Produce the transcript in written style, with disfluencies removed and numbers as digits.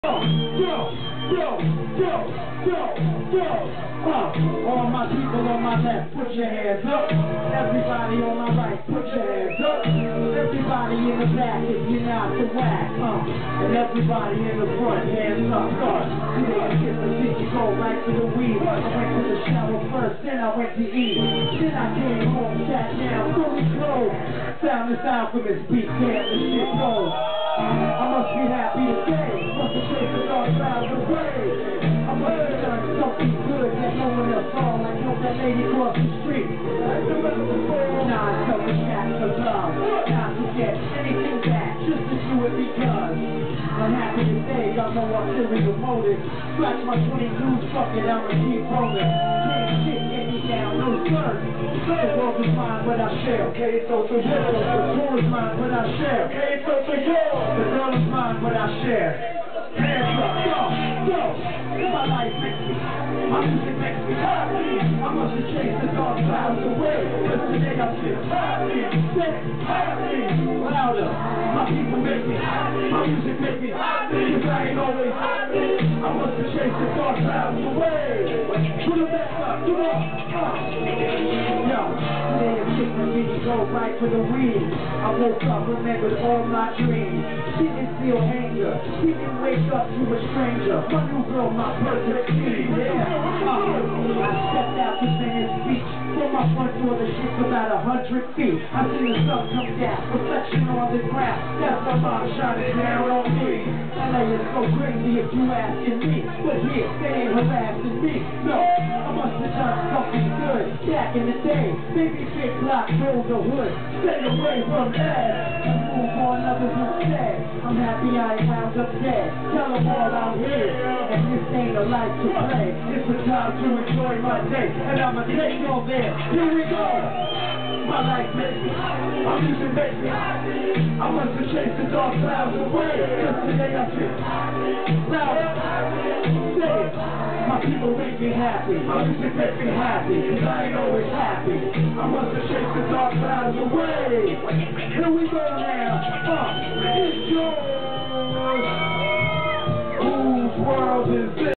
All my people on my left, put your hands up. Everybody on my right, put your hands up. Everybody in the back, if you're not the whack, and everybody in the front, hands up. You didn't get the shit, you go right to the weed. I went to the shower first, then I went to eat. Then I came home, sat down, fully clothed. Found this alchemist beat, damn, this shit goes. I must be happy today, must have chased the dark clouds away. I must have done something good that no one else saw, like help that lady cross the street. Nah, it's selfish acts of love, not to get anything back, just to do it because I'm happy today, got no ulterior motive. Scratch my 22s, fuck it, I'ma keep rolling. Can't shit, get me down, no sir. The world is mine, but I share. Okay, so for you. The tour is mine, but I share. Okay, so for you. The girl is mine, but I share. Hands up, yo. My life makes me, my music makes me happy. I must have chased the dark clouds away, cause today I feel happy. Say happy, louder. My people make me happy. My music make me happy. Cause I ain't always happy. I must have chased the dark clouds away. Put it back up, come on. Yo, today a chick that made me go right for the weed. I woke up, remembered all my dreams. Didn't feel anger, didn't wake up to a stranger. My new girl, my perfect team, yeah. I stepped out to sing a speech. From my front door, the shit's about 100 feet. I see the sun come down, reflection on the ground. That's my mom shining down on me. LA is so crazy if you asking me, but here, they ain't harassing me. No, I must have done something good back in the day. Maybe big block, roll the hood, stay away from that, and move on others instead. I'm happy I ain't wound up dead. Tell them all I'm here, and this ain't a life to play. It's a time to enjoy my day, and I'ma take y'all there. Here we go. My life makes me, my music makes me happy. I must have chased the dark clouds away, cause today I feel louder. Say it. My people make me happy. My music makes me happy, cause I ain't always happy. I must have chased the dark clouds away. Here we go now. It's yours. Whose world is this?